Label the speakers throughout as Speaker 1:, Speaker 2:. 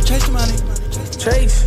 Speaker 1: Chase the money.
Speaker 2: Chase.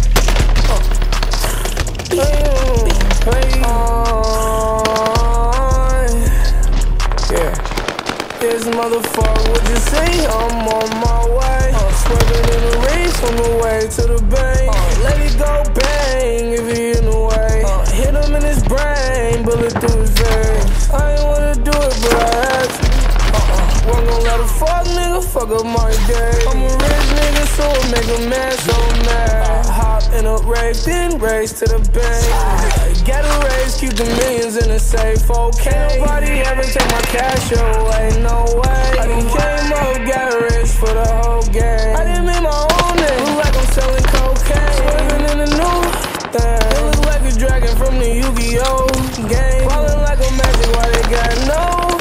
Speaker 2: Yeah. This motherfucker, what you say? I'm on my way. Swerving in the reef from the way to the bank. Let it go bang if he in the way. Hit him in his brain, bullet through his veins. I ain't wanna do it, but I had to. Wasn't gon' let a fuck nigga fuck up my day. I'm a rich nigga, so I make a man so mad. Hop in a rave, then race to the bank. Get a raise, keep the millions in the safe. Okay, nobody ever take my cash away, no way. I done came up, got rich for the whole game. I didn't make my own name, look like I'm selling cocaine. Swerving in the new thing, it look like a dragon from the Yu-Gi-Oh game. Ballin' like a magic, why they got no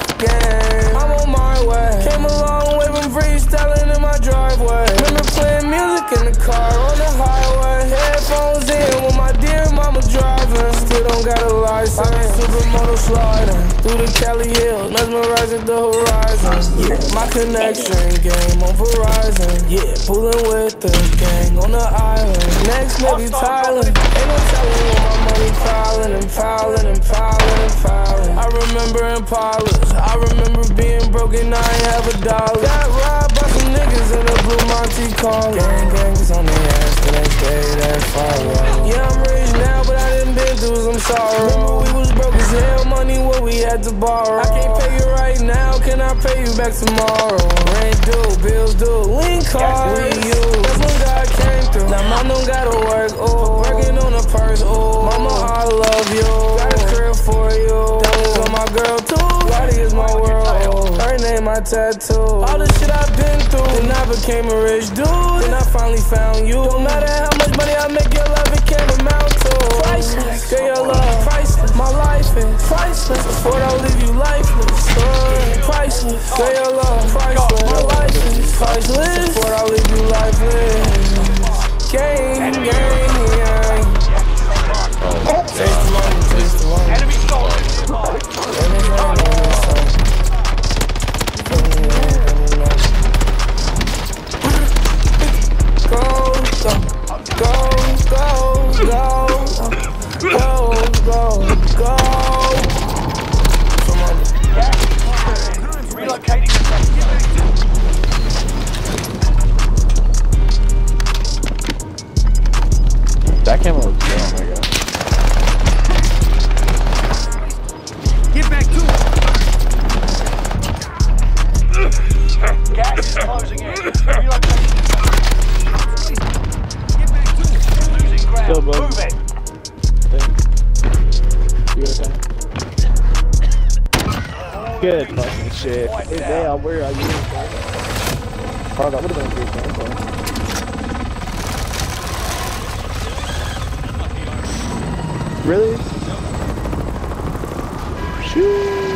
Speaker 2: game? I'm on my way, came a long way from freestyling in my driveway. Remember playing music in the car on the highway. Headphones in with my dear mama driving. Still don't got a license. I been supermoto sliding through the Cali Hills, mesmerizing the horizon. Yeah, my connection game on Verizon. Yeah, pulling with the gang on the island. Next maybe Thailand. Ain't no telling where my money piling and piling and piling and piling. I remember Impalas. I remember being broken, I ain't have $1. Got robbed by some niggas in a blue Monte Carlo. Gangs on their ass till they stay that far away. Yeah, I'm rich now, but I done been through some sorrow. Remember we was broke as hell, money what we had to borrow. I can't pay you right now, can I pay you back tomorrow? Rent due, bills due, link card we use. That's when God came through. Now mom don't gotta work, oh, working on a purse, oh. Mama, I love you, got a crib for you. Diamonds on my girl too, Lottie is my world. Her name my tattoo. All the shit I've been through, then I became a rich dude. Then I finally found you. Don't matter how much money I make, your love it can't amount to. Priceless, girl, your love priceless. My life is priceless. Before I'll leave you lifeless. Priceless, girl, your love priceless. My life is priceless. Before I'll leave you lifeless. Gang, gang, gang. Taste the money, taste the money. Enemy
Speaker 3: that came out. Oh my god.
Speaker 4: Get back to it. Gas is closing in. Relocating. Get back to it. Losing ground.
Speaker 3: Still above.
Speaker 4: Move it.
Speaker 3: Good fucking shit. Hey, Dale, where are you? Oh, that would have been a great phone call. Really? Shoot!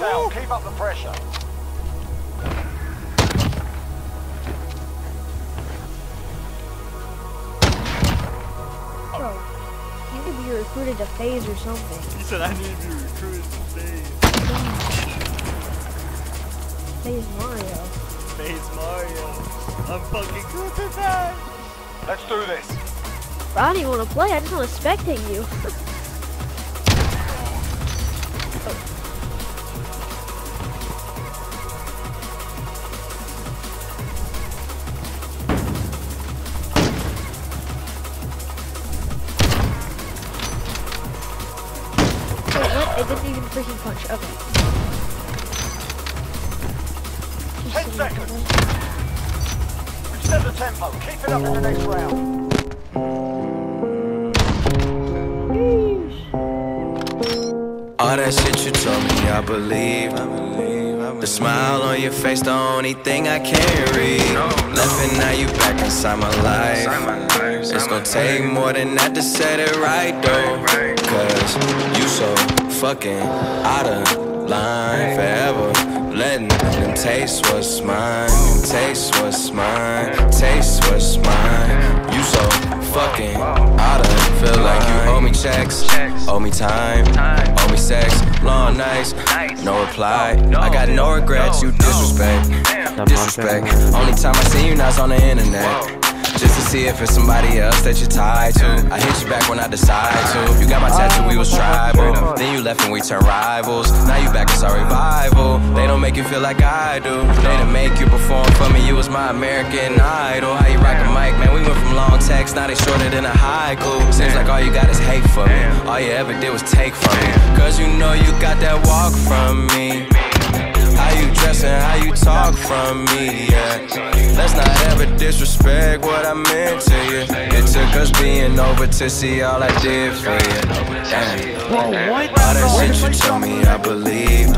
Speaker 4: down. Keep up the pressure.
Speaker 1: Bro, you could be recruited to FaZe or something.
Speaker 5: He said I need to be recruited to FaZe.
Speaker 1: FaZe Mario.
Speaker 5: FaZe Mario. I'm fucking cool to that.
Speaker 4: Let's do this.
Speaker 1: Bro, I don't even want to play, I just want to spectate you. Wait, what? It didn't even freaking punch. Okay.
Speaker 4: 10 seconds. Reset the tempo. Keep it up in the next round.
Speaker 2: All that shit you told me, I believe. The smile on your face, the only thing I can't read. Left and now you back inside my life. It's gonna take more than that to set it right though. Cause you so fucking out of line forever. Letting them taste what's mine. Taste what's mine. Taste what's mine. You so fucking out of. Feel like you owe me checks, owe me time, owe me sex, long nights, no reply. I got no regrets, you disrespect. Only time I see you now's on the internet. Just to see if it's somebody else that you're tied to. I hit you back when I decide to. You got my tattoo, we was tribal. Then you left and we turned rivals. Now you back, it's our revival. They don't make you feel like I do. They didn't make you perform for me, you was my American Idol. How you rock a mic, man, we went from long text, now they shorter than a haiku. Seems like all you got is hate for me. All you ever did was take from me. Cause you know you got that walk from me. How you dress and how you talk from me, yeah. Let's not ever disrespect what I meant to you. It took us being over to see all I did for you. All that shit you told me, I believe.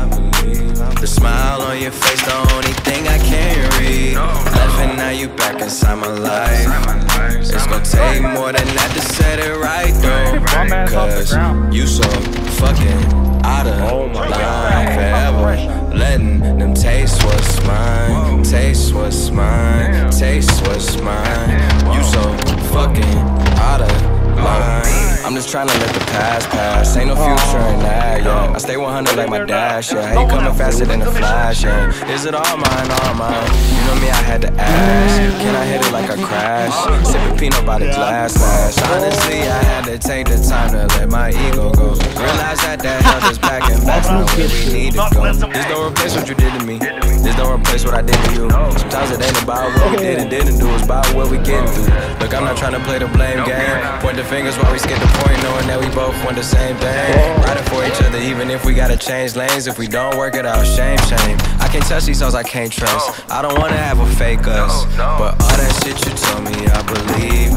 Speaker 2: The smile on your face, the only thing I can't read. Left and now you back inside my life. It's gonna take more than that to set it right though. Cause you so fucking out of line forever. Letting them taste what's mine. Taste what's mine. Taste what's mine. You so fucking out of line. I'm just trying to let the past pass. Ain't no future in that, yeah. I stay 100 like my dash, yeah. Ain't coming faster than a flash, yeah. Is it all mine, all mine? You know me, I had to ask. Can I hit it like a crash? Sipping peanut by the glass. Honestly, I had to take the time to let my ego go. Realize that held us back and back's not where we need to go. This don't replace what you did to me. This don't replace what I did to you. Sometimes it ain't about what we did and didn't do. It's about what we getting through. Look, I'm not trying to play the blame game. Point the fingers while we skip the point, knowing that we both want the same thing. Riding for each other even if we gotta change lanes. If we don't work it out, shame, shame. I can't touch these souls I can't trust. I don't wanna have a fake us, but all that shit you told me, I believe.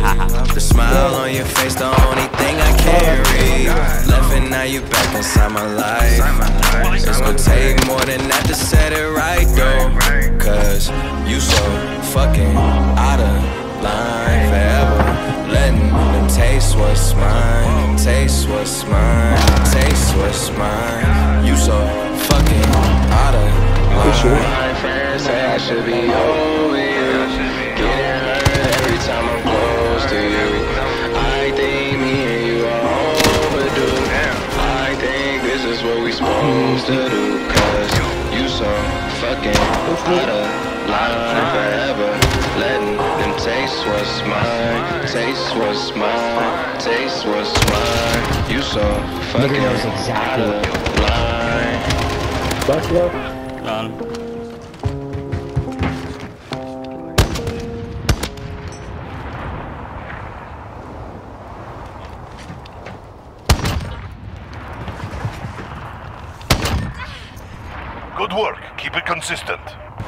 Speaker 2: The smile on your face, the only thing I can't read. Left and now you back inside my life. It's gonna take more than that to set it right though. Cause you so fucking out of line forever. Letting them taste what's mine. Taste what's mine. Taste what's mine. You so fucking out of line. My friends say I should be over you. Getting hurt every time I'm close to you. I think me and you are overdue. I think this is what we supposed to do. Cause you so fucking out of line forever. Letting them taste what's mine. Taste what's mine. Taste what's mine. You so fucking out of line.
Speaker 3: Buffalo.
Speaker 5: Done.
Speaker 4: Good work. Keep it consistent.